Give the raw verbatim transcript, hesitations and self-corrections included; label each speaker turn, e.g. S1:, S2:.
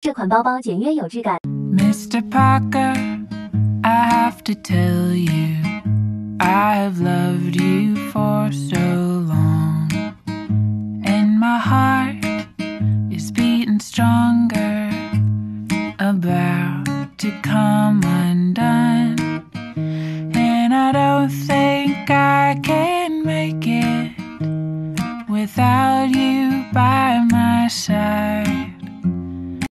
S1: 这款包包简约有质感。
S2: Mister Parker, I have to tell you, I have loved you for so